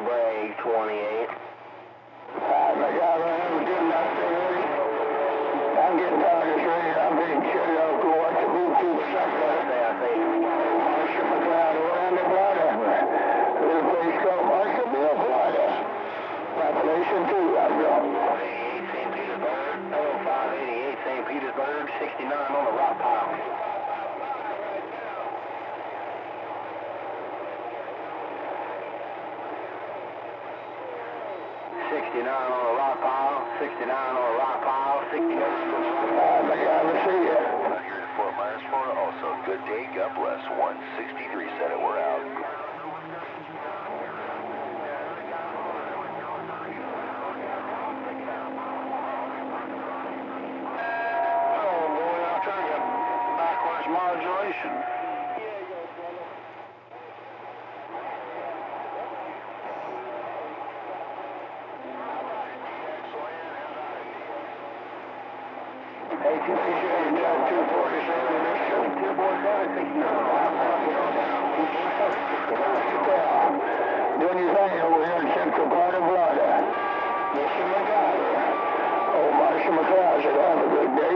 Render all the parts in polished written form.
Bragg 28. I'm getting out there ready. I'm getting tired of this radio. I'm getting shut off to watch the Bluetooth sucker. MarshalMcCloud around the Florida. A little place called Marshallville, Florida. Population 2, I'm going. 88 St. Petersburg. 0588 St. Petersburg. 69 on the RockPile. 69 on the RockPile, 69 on the RockPile, 69 on the RockPile. I see you. Here in Fort Myers, Florida. Also, good day. God bless. 163 said it. We're out. Oh boy, I'll tell you, backwards modulation. Hey, 247, 247, doing your thing over here in central part of Florida. Mr. McCloud. Oh, MarshalMcCloud said, have a good day.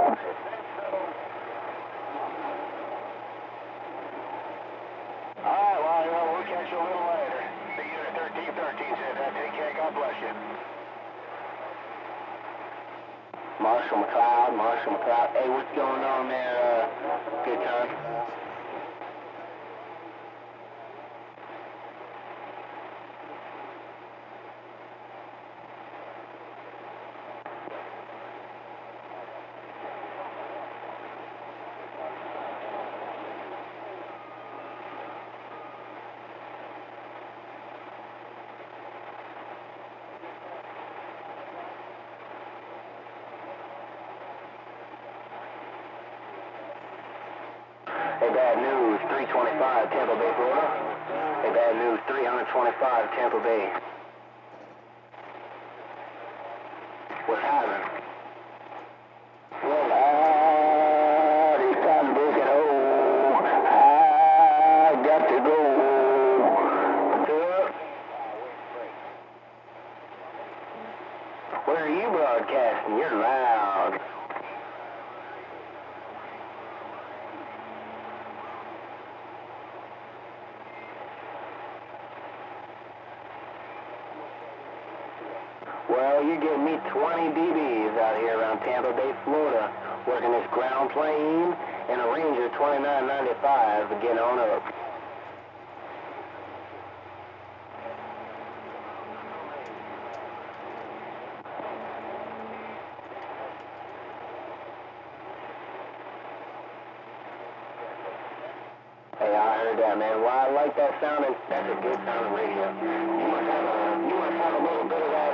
All right, well, we'll catch you a little later. The unit 1313 said that. Take care. God bless you. MarshalMcCloud. Hey, what's going on there, good time? Hey, bad news, 325 Tampa Bay, Florida. Hey, bad news, 325 Tampa Bay. What's happening? Well, it's time to break it home. I got to go. Where are you broadcasting? You're loud. Well, you're getting me 20 dBs out here around Tampa Bay, Florida, working this ground plane and a Ranger 2995 to get on up. Hey, I heard that, man. Well, I like that sounding. That's a good sounding radio. You must have a little bit of that